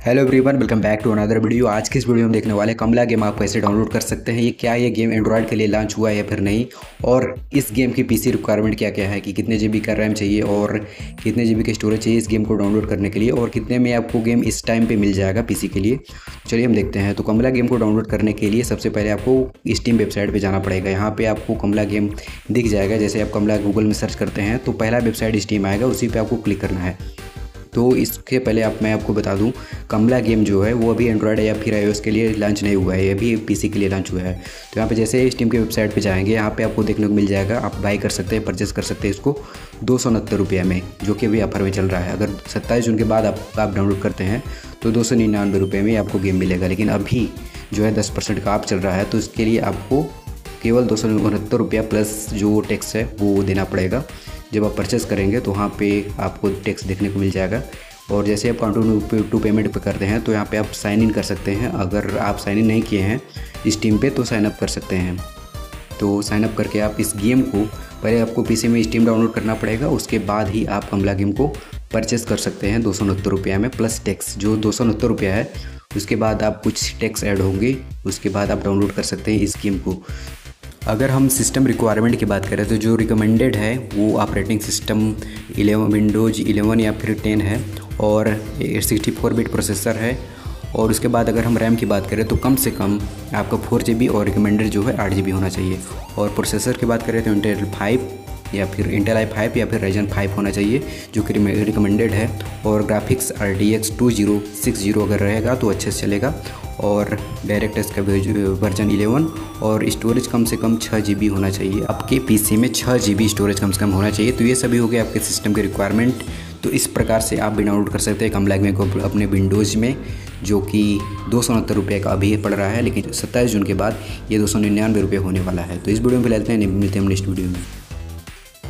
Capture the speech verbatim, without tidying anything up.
Hello everyone, welcome back to another video. आज की इस वीडियो में देखने वाले कमला गेम आप कैसे डाउनलोड कर सकते हैं। ये क्या ये गेम एंड्रॉयड के लिए लॉन्च हुआ है या फिर नहीं, और इस गेम की पीसी रिक्वायरमेंट क्या क्या है कि कितने जीबी का रैम चाहिए और कितने जीबी का स्टोरेज चाहिए इस गेम को डाउनलोड करने के लिए, और कितने में आपको गेम इस टाइम पे मिल जाएगा पीसी के लिए। चलिए हम देखते हैं। तो कमला गेम को डाउनलोड करने के लिए सबसे पहले आपको स्टीम वेबसाइट पर जाना पड़ेगा। यहाँ पर आपको कमला गेम दिख जाएगा। जैसे आप कमला गूगल में सर्च करते हैं तो पहला वेबसाइट स्टीम आएगा, उसी पर आपको क्लिक करना है। तो इसके पहले आप मैं आपको बता दूं, कमला गेम जो है वो अभी एंड्रॉयड या फिर आईओएस के लिए लॉन्च नहीं हुआ है, ये भी पीसी के लिए लॉन्च हुआ है। तो यहाँ पे जैसे स्टीम के वेबसाइट पे जाएंगे, यहाँ पे आपको देखने को मिल जाएगा। आप बाई कर सकते हैं, परचेस कर सकते हैं इसको दो सौ उनहत्तर रुपये में, जो कि अभी ऑफर में चल रहा है। अगर सत्ताईस जून के बाद आप, आप डाउनलोड करते हैं तो दो सौ निन्यानवे रुपये में आपको गेम मिलेगा। लेकिन अभी जो है दस परसेंट का ऑफ चल रहा है, तो इसके लिए आपको केवल दो सौ उनहत्तर रुपया प्लस जो टैक्स है वो देना पड़ेगा। जब आप परचेस करेंगे तो वहाँ पे आपको टैक्स देखने को मिल जाएगा। और जैसे आप कंटिन्यू टू पेमेंट पे करते हैं तो यहाँ पे आप साइन इन कर सकते हैं। अगर आप साइन इन नहीं किए हैं स्टीम पे तो साइन अप कर सकते हैं। तो साइन अप करके आप इस गेम को, पहले आपको पीसी में स्टीम डाउनलोड करना पड़ेगा, उसके बाद ही आप कमला गेम को परचेस कर सकते हैं दो सौ उनहत्तर रुपये में प्लस टैक्स। जो दो सौ उनहत्तर रुपया है उसके बाद आप कुछ टैक्स ऐड होंगे, उसके बाद आप डाउनलोड कर सकते हैं इस गेम को। अगर हम सिस्टम रिक्वायरमेंट की बात करें तो जो रिकमेंडेड है वो operating system eleven Windows eleven या फिर टेन है, और सिक्सटी फोर बिट प्रोसेसर है। और उसके बाद अगर हम रैम की बात करें तो कम से कम आपका फोर जी बी और रिकमेंडेड जो है आठ जी बी होना चाहिए। और प्रोसेसर की बात करें तो इंटेल फाइव या फिर इंटेल आई फाइव या फिर राइजन फाइव होना चाहिए, जो कि रिकमेंडेड है। और graphics R D X two zero six zero अगर रहेगा तो अच्छे से चलेगा। और डायरेक्ट इसका वर्जन इलेवन, और स्टोरेज कम से कम छः जी बी होना चाहिए। आपके पीसी में छः जी बी स्टोरेज कम से कम होना चाहिए। तो ये सभी हो गए आपके सिस्टम के रिक्वायरमेंट। तो इस प्रकार से आप भी डाउनलोड कर सकते हैं कमला गेम को अपने विंडोज़ में, जो कि दो सौ उनहत्तर रुपये का अभी पड़ रहा है, लेकिन सत्ताईस जून के बाद ये दो सौ निन्यानवे रुपये होने वाला है। तो इस वीडियो में लेते हैं, मिलते हैं नेक्स्ट वीडियो में।